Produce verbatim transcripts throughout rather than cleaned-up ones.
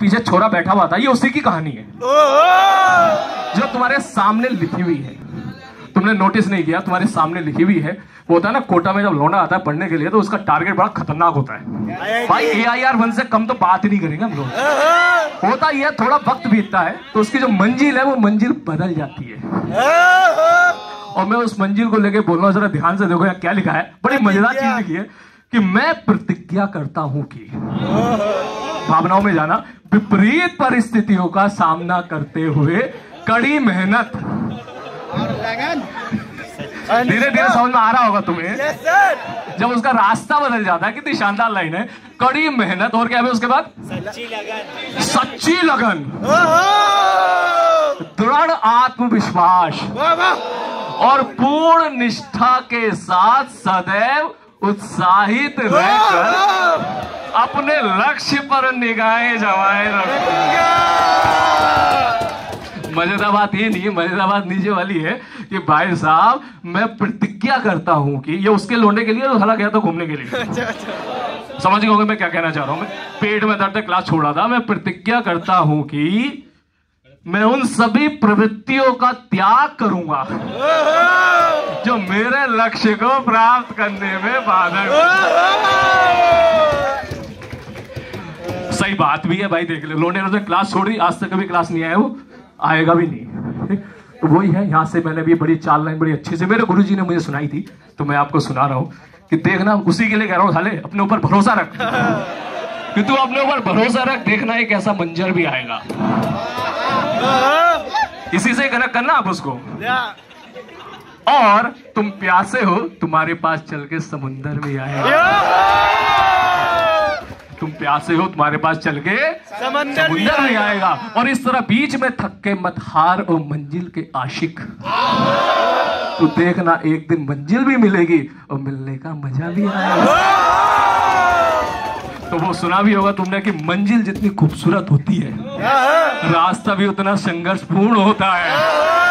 पीछे छोरा बैठा हुआ था, ये उसी की कहानी है जो तुम्हारे सामने लिखी हुई है। तुमने नोटिस नहीं किया, तुम्हारे सामने लिखी हुई है। वो होता है ना, कोटा में जब लौंडा आता है पढ़ने के लिए तो उसका टारगेट बड़ा खतरनाक होता है भाई। ए आई आर वन से कम तो बात ही नहीं करेंगे हम लोग। होता ये थोड़ा वक्त बीतता है तो उसकी जो मंजिल है वो मंजिल बदल जाती है। और मैं उस मंजिल को लेके बोल रहा हूँ, जरा ध्यान से देखो यहाँ क्या लिखा है। बड़ी मजेदार चीज लिखी है कि मैं प्रतिज्ञा करता हूं कि, भावनाओं में जाना, विपरीत परिस्थितियों का सामना करते हुए कड़ी मेहनत, धीरे धीरे समझ में आ रहा होगा तुम्हें जब उसका रास्ता बदल जाता है। कितनी शानदार लाइन है, कड़ी मेहनत और क्या है उसके बाद, सच्ची लगन, सच्ची लगन, दृढ़ आत्मविश्वास और पूर्ण निष्ठा के साथ सदैव उत्साहित रहकर अपने लक्ष्य पर निगाहें जमाए रखूंगा। मजेदार बात ये नहीं है, मजेदार बात नीचे वाली है कि भाई साहब मैं प्रतिज्ञा करता हूं कि, ये उसके लौंडे के लिए हला गया था घूमने के लिए। समझ गए होंगे मैं क्या कहना चाह रहा हूं। मैं पेट में दर्द क्लास छोड़ा था। मैं प्रतिज्ञा करता हूं कि मैं उन सभी प्रवृत्तियों का त्याग करूंगा जो मेरे लक्ष्य को प्राप्त करने में बाधक। सही बात भी है भाई, देख ले, लोने ने क्लास छोड़ी, आज तक कभी क्लास नहीं आया, वो आएगा भी नहीं। तो वही है, यहां से मैंने भी बड़ी चाल लाइन बड़ी अच्छी से मेरे गुरुजी ने मुझे सुनाई थी तो मैं आपको सुना रहा हूं कि देखना, उसी के लिए कह रहा हूं, साले अपने ऊपर भरोसा रख कि तू अपने ऊपर भरोसा रख, देखना एक ऐसा मंजर भी आएगा। इसी से कनेक्ट करना आप उसको। और तुम प्यासे हो, तुम्हारे पास चल के समुंदर में आएगा। तुम प्यासे हो, तुम्हारे पास चल के समुंदर में आएगा। और इस तरह बीच में थक के मत हार और मंजिल के आशिक, तो देखना एक दिन मंजिल भी मिलेगी और मिलने का मजा भी आएगा। तो वो सुना भी होगा तुमने कि मंजिल जितनी खूबसूरत होती है रास्ता भी उतना संघर्षपूर्ण होता है।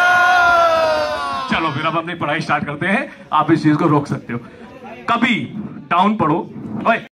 चलो फिर अब अपनी पढ़ाई स्टार्ट करते हैं। आप इस चीज को रोक सकते हो। कभी डाउन पढ़ो। ओए